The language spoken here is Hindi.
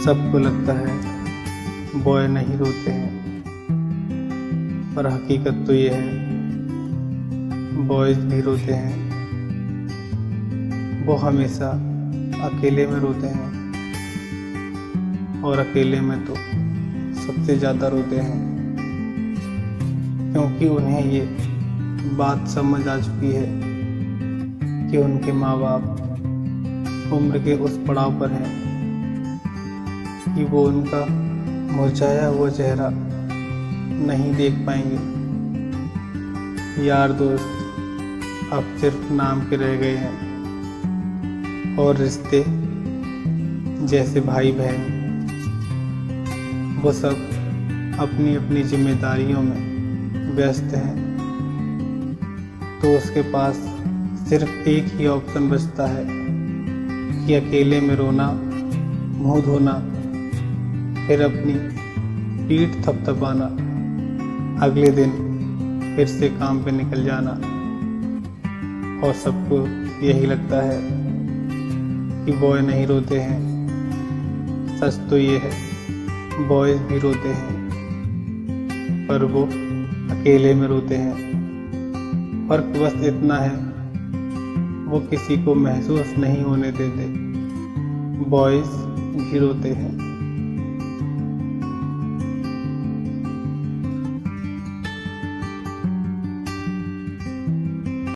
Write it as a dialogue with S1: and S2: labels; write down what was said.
S1: सबको लगता है बॉय नहीं रोते हैं, पर हकीकत तो ये है बॉयज भी रोते हैं। वो हमेशा अकेले में रोते हैं, और अकेले में तो सबसे ज़्यादा रोते हैं, क्योंकि उन्हें ये बात समझ आ चुकी है कि उनके माँ बाप उम्र के उस पड़ाव पर हैं कि वो उनका मुरझाया हुआ चेहरा नहीं देख पाएंगे। यार दोस्त अब सिर्फ नाम के रह गए हैं, और रिश्ते जैसे भाई बहन वो सब अपनी अपनी जिम्मेदारियों में व्यस्त हैं। तो उसके पास सिर्फ एक ही ऑप्शन बचता है कि अकेले में रोना, मुंह धोना, फिर अपनी पीठ थपथपाना, अगले दिन फिर से काम पे निकल जाना। और सबको यही लगता है कि बॉय नहीं रोते हैं। सच तो ये है बॉयज भी रोते हैं, पर वो अकेले में रोते हैं। फर्क बस इतना है वो किसी को महसूस नहीं होने देते। बॉयज भी रोते हैं।